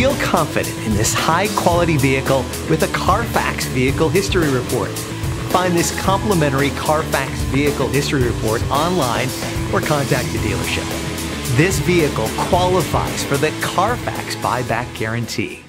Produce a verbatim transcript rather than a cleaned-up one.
Feel confident in this high-quality vehicle with a Carfax Vehicle History Report. Find this complimentary Carfax Vehicle History Report online or contact the dealership. This vehicle qualifies for the Carfax Buyback Guarantee.